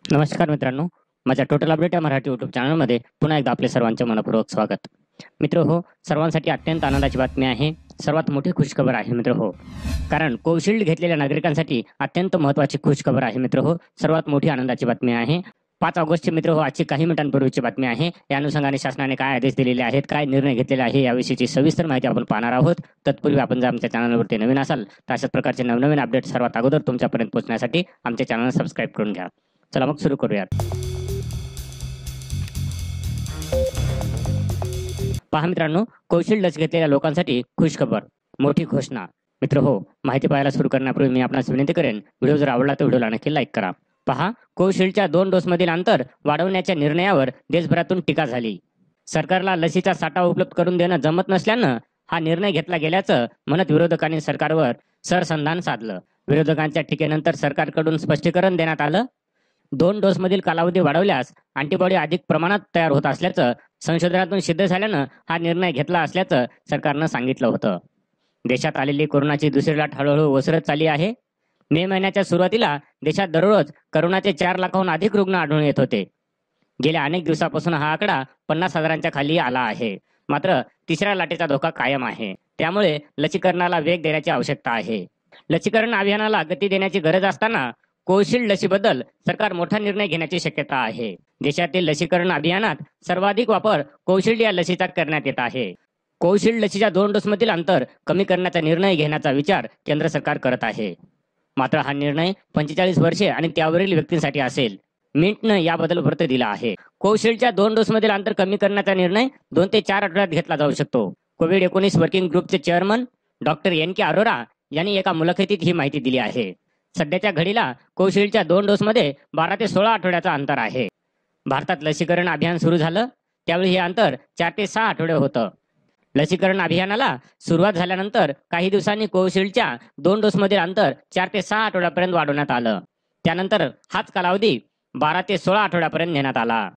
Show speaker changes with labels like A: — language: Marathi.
A: नमस्कार मित्रांनो, माझ्या टोटल अपडेट या मराठी यूट्यूब चॅनलमध्ये पुन्हा एकदा आपले सर्वांचे मनपूर्वक स्वागत. मित्र हो, सर्वांसाठी अत्यंत आनंदाची बातमी आहे. सर्वात मोठी खुशखबर आहे मित्र हो, कारण कोविशिल्ड घेतलेल्या नागरिकांसाठी अत्यंत महत्त्वाची खुशखबर आहे मित्र हो. सर्वात मोठी आनंदाची बातमी आहे. 5 ऑगस्टची मित्र हो, आजची काही मिनिटांपूर्वीची बातमी आहे. या अनुषंगाने शासनाने काय आदेश दिलेले आहेत, काय निर्णय घेतलेले आहे, याविषयीची सविस्तर माहिती आपण पाहणार आहोत. तत्पूर्वी आपण जर आमच्या चॅनलवरती नवीन असाल तर अशाच प्रकारचे नवनवीन अपडेट सर्वात अगोदर तुमच्यापर्यंत पोहोचण्यासाठी आमच्या चॅनल सबस्क्राईब करून घ्या. चला मग सुरू करूयात. पहा मित्रांनो, कोविशिल्ड लस घेतलेल्या लोकांसाठी खुशखबर, मोठी घोषणा. मित्र हो, माहिती पाहायला सुरू करण्यापूर्वी मी आपणास विनंती करेन, व्हिडिओ जर आवडला तर व्हिडिओला नक्की लाईक करा. पहा, कोविशिल्डच्या 2 डोसमधील अंतर वाढवण्याच्या निर्णयावर देशभरातून टीका झाली. सरकारला लसीचा साठा उपलब्ध करून देणं जमत नसल्यानं हा निर्णय घेतला गेल्याचं म्हणत विरोधकांनी सरकारवर सरसंधान साधलं. विरोधकांच्या टीकेनंतर सरकारकडून स्पष्टीकरण देण्यात आलं. 2 डोसमधील कालावधी वाढवल्यास अँटीबॉडी अधिक प्रमाणात तयार होत असल्याचं संशोधनातून सिद्ध झाल्यानं हा निर्णय घेतला असल्याचं सरकारनं सांगितलं होतं. देशात आलेली कोरोनाची दुसरी लाट हळूहळू ओसरत चालली आहे. मे महिन्याच्या सुरुवातीला देशात दररोज कोरोनाचे 4 लाखाहून अधिक रुग्ण आढळून येत होते. गेल्या अनेक दिवसापासून हा आकडा 50,000च्या खाली आला आहे. मात्र तिसऱ्या लाटेचा धोका कायम आहे. त्यामुळे लसीकरणाला वेग देण्याची आवश्यकता आहे. लसीकरण अभियानाला गती देण्याची गरज असताना कोविशिल्ड लसीबद्दल सरकार मोठा निर्णय घेण्याची शक्यता आहे. देशातील लसीकरण अभियानात सर्वाधिक वापर कोविशिल्ड या लसीचा करण्यात येत आहे. कोविशिल्ड लसीच्या 2 डोसमधील अंतर कमी करण्याचा निर्णय घेण्याचा विचार केंद्र सरकार करत आहे. मात्र हा निर्णय 45 वर्षे आणि त्यावरील व्यक्तींसाठी असेल. मिंटनं याबद्दल वृत्त दिलं आहे. कोविशिल्डच्या 2 डोसमधील अंतर कमी करण्याचा निर्णय 2 ते 4 आठवड्यात घेतला जाऊ शकतो. कोविड-19 वर्किंग ग्रुपचे चेअरमन डॉक्टर एन.के. अरोरा यांनी एका मुलाखतीत ही माहिती दिली आहे. सध्याच्या घडीला कोविशिल्डच्या 2 डोसमध्ये 12 ते 16 आठवड्याचा अंतर आहे. भारतात लसीकरण अभियान सुरू झालं त्यावेळी हे अंतर 4 ते 6 आठवडे होतं. लसीकरण अभियानाला सुरुवात झाल्यानंतर काही दिवसांनी कोविशिल्डच्या 2 डोसमधील अंतर 4 ते 6 आठवड्यापर्यंत वाढवण्यात आलं. त्यानंतर हाच कालावधी 12 ते 16 आठवड्यापर्यंत नेण्यात आला.